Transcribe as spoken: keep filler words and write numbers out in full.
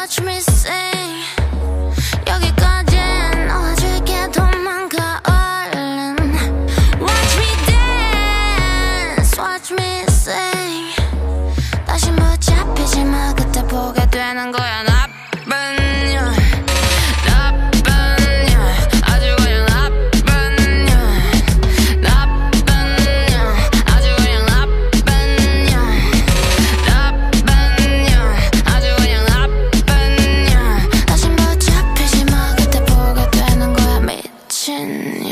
watch me sing. 여기까지 놓아줄게 도망가 얼른. Watch me dance, watch me sing. 다시 못 잡히지 마 그때 보게 되는 거야 나쁜 년 나쁜 년 아주 그냥 나쁜 년 나쁜 년 아주 그냥 나쁜 년 나쁜 년 아주 그냥 나쁜 년 다시 못 잡히지 마 그때 보게 되는 거야 미친 년.